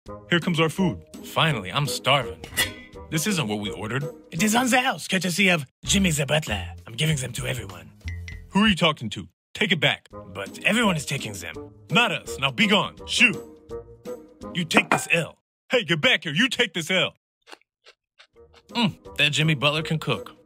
Here comes our food. Finally, I'm starving. This isn't what we ordered. It is on the house, courtesy of Jimmy the Butler. I'm giving them to everyone. Who are you talking to? Take it back. But everyone is taking them. Not us. Now be gone. Shoo. You take this L. Hey, get back here. You take this L. That Jimmy Butler can cook.